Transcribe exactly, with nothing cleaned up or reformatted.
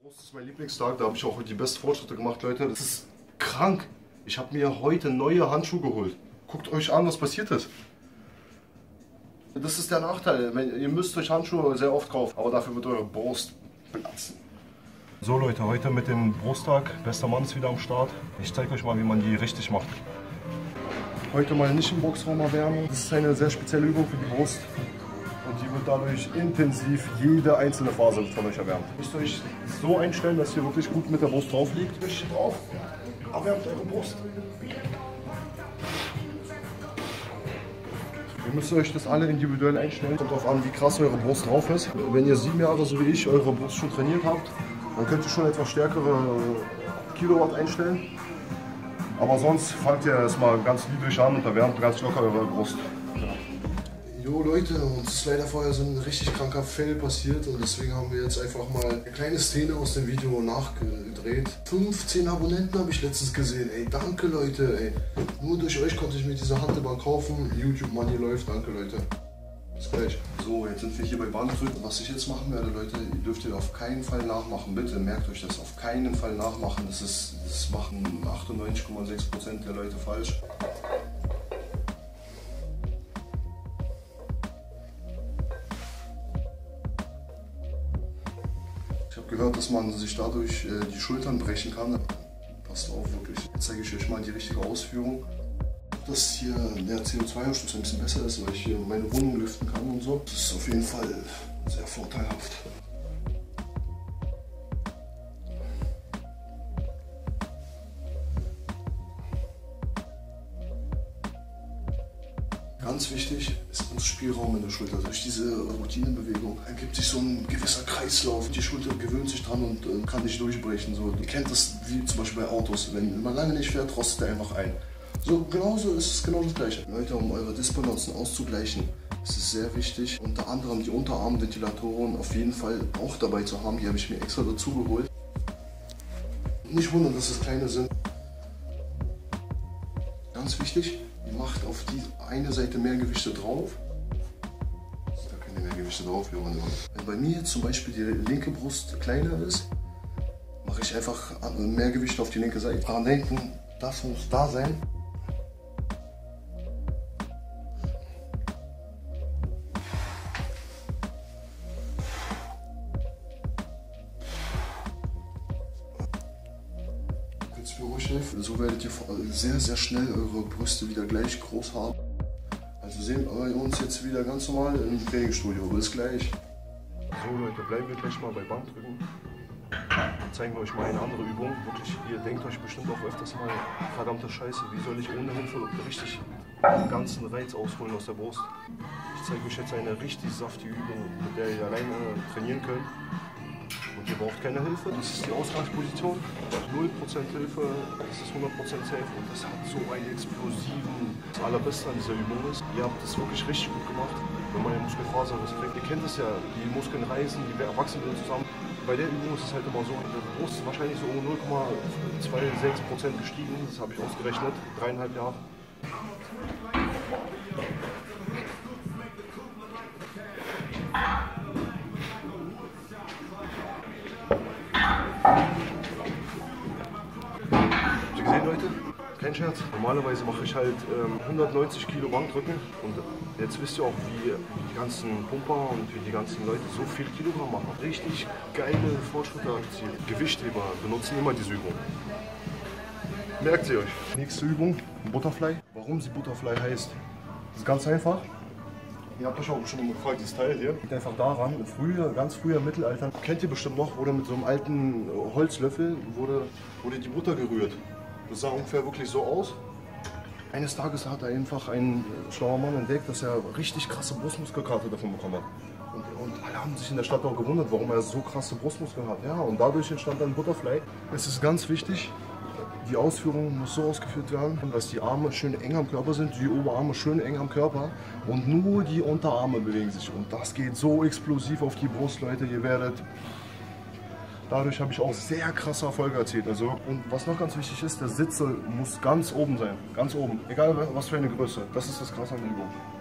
Brust ist mein Lieblingstag, da habe ich auch die besten Fortschritte gemacht, Leute. Das ist krank. Ich habe mir heute neue Handschuhe geholt. Guckt euch an, was passiert ist. Das ist der Nachteil. Ihr müsst euch Handschuhe sehr oft kaufen, aber dafür wird eure Brust platzen. So Leute, heute mit dem Brusttag. Bester Mann ist wieder am Start. Ich zeige euch mal, wie man die richtig macht. Heute mal nicht im Boxraum erwärmen. Das ist eine sehr spezielle Übung für die Brust. Und die wird dadurch intensiv, jede einzelne Phase von euch erwärmt. Ihr müsst euch so einstellen, dass ihr wirklich gut mit der Brust drauf liegt. Richtig drauf. Erwärmt eure Brust. Ihr müsst euch das alle individuell einstellen. Kommt darauf an, wie krass eure Brust drauf ist. Wenn ihr sieben Jahre, so wie ich, eure Brust schon trainiert habt, dann könnt ihr schon etwas stärkere Kilowatt einstellen. Aber sonst fangt ihr erstmal ganz niedrig an und erwärmt ganz locker eure Brust. Jo Leute, uns ist leider vorher so ein richtig kranker Fail passiert und deswegen haben wir jetzt einfach mal eine kleine Szene aus dem Video nachgedreht. fünfzehn Abonnenten habe ich letztens gesehen, ey, danke Leute, ey. Nur durch euch konnte ich mir diese Hantelbank kaufen. YouTube Money läuft, danke Leute. Bis gleich. So, jetzt sind wir hier bei Bankdrücken. Was ich jetzt machen werde, Leute, ihr dürft ihr auf keinen Fall nachmachen. Bitte merkt euch das, auf keinen Fall nachmachen. Das ist, das machen achtundneunzig Komma sechs Prozent der Leute falsch. Ich habe gehört, dass man sich dadurch äh, die Schultern brechen kann. Passt auf, wirklich. Jetzt zeige ich euch mal die richtige Ausführung. Dass hier der C O zwei Ausstoß ein bisschen besser ist, weil ich hier meine Wohnung lüften kann und so. Das ist auf jeden Fall sehr vorteilhaft. Ganz wichtig, es muss Spielraum in der Schulter. Durch diese Routinebewegung ergibt sich so ein gewisser Kreislauf. Die Schulter gewöhnt sich dran und äh, kann nicht durchbrechen. So, ihr kennt das wie zum Beispiel bei Autos. Wenn man lange nicht fährt, rostet er einfach ein. So, genauso ist es genau das Gleiche. Leute, um eure Disbalancen auszugleichen, ist es sehr wichtig, unter anderem die Unterarmventilatoren auf jeden Fall auch dabei zu haben. Die habe ich mir extra dazu geholt. Nicht wundern, dass es kleine sind. Ganz wichtig, ihr macht auf die eine Seite mehr Gewichte drauf. Da könnt ihr mehr Gewichte drauf hören. Wenn bei mir jetzt zum Beispiel die linke Brust kleiner ist, mache ich einfach mehr Gewichte auf die linke Seite. Daran denken, das muss da sein. Für euch hilft. So werdet ihr sehr, sehr schnell eure Brüste wieder gleich groß haben. Also sehen wir uns jetzt wieder ganz normal im Trainingsstudio. Bis gleich. So Leute, bleiben wir gleich mal bei Bankdrücken. Dann zeigen wir euch mal eine andere Übung. Wirklich, ihr denkt euch bestimmt auch öfters mal, verdammte Scheiße, wie soll ich ohne Hilfe richtig den ganzen Reiz ausholen aus der Brust. Ich zeige euch jetzt eine richtig saftige Übung, mit der ihr alleine trainieren könnt. Und ihr braucht keine Hilfe, das ist die Ausgangsposition. null Prozent Hilfe, das ist hundert Prozent safe und das hat so einen explosiven... Das Allerbeste an dieser Übung ist, ihr habt das wirklich richtig gut gemacht, wenn man eine Muskelfaser kriegt. Ihr kennt es ja, die Muskeln reißen, die wachsen wieder zusammen. Bei der Übung ist es halt immer so, die Brust ist wahrscheinlich so um null Komma sechsundzwanzig Prozent gestiegen, das habe ich ausgerechnet, dreieinhalb Jahre. Leute, kein Scherz. Normalerweise mache ich halt ähm, hundertneunzig Kilo Bankdrücken und jetzt wisst ihr auch, wie die ganzen Pumper und wie die ganzen Leute so viel Kilogramm machen. Richtig geile Fortschritte erzielen. Gewichtheber benutzen immer diese Übung. Merkt sie euch. Nächste Übung, Butterfly. Warum sie Butterfly heißt, ist ganz einfach. Ihr habt euch auch schon mal gefragt, dieses Teil hier. Liegt einfach daran, früher, ganz früher im Mittelalter, kennt ihr bestimmt noch, wurde mit so einem alten Holzlöffel wurde, wurde die Butter gerührt. Das sah ungefähr wirklich so aus. Eines Tages hat er einfach ein schlauer Mann entdeckt, dass er richtig krasse Brustmuskelkater davon bekommen hat. Und, und alle haben sich in der Stadt auch gewundert, warum er so krasse Brustmuskeln hat. Ja, und dadurch entstand dann Butterfly. Es ist ganz wichtig, die Ausführung muss so ausgeführt werden, dass die Arme schön eng am Körper sind, die Oberarme schön eng am Körper und nur die Unterarme bewegen sich. Und das geht so explosiv auf die Brust, Leute, ihr werdet... Dadurch habe ich auch sehr krasse Erfolge erzielt. Also, und was noch ganz wichtig ist, der Sitze muss ganz oben sein. Ganz oben. Egal was für eine Größe. Das ist das Krasse an der Übung.